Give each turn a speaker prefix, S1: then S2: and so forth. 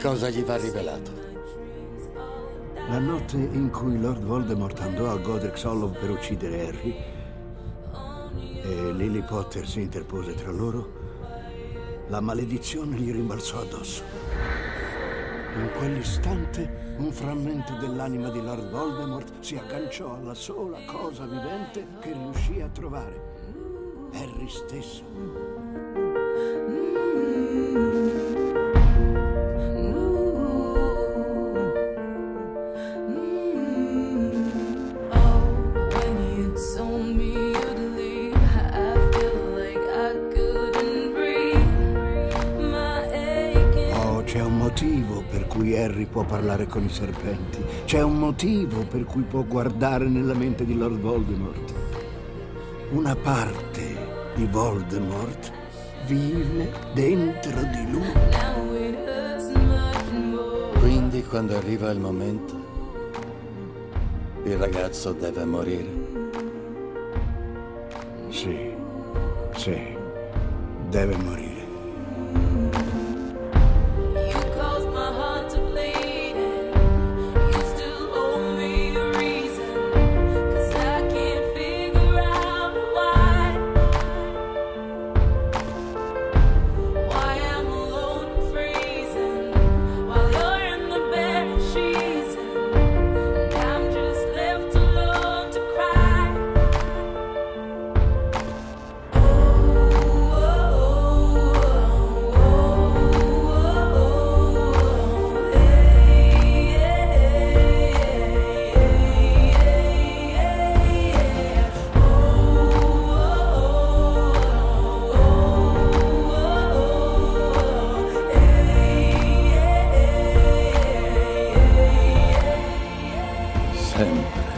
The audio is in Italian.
S1: Cosa gli va rivelato?
S2: La notte in cui Lord Voldemort andò a Godric's Hollow per uccidere Harry e Lily Potter si interpose tra loro, la maledizione gli rimbalzò addosso. In quell'istante un frammento dell'anima di Lord Voldemort si agganciò alla sola cosa vivente che riuscì a trovare: Harry stesso. C'è un motivo per cui Harry può parlare con i serpenti. C'è un motivo per cui può guardare nella mente di Lord Voldemort. Una parte di Voldemort vive dentro di lui.
S1: Quindi, quando arriva il momento, il ragazzo deve morire.
S2: Sì, deve morire.
S1: Sempre.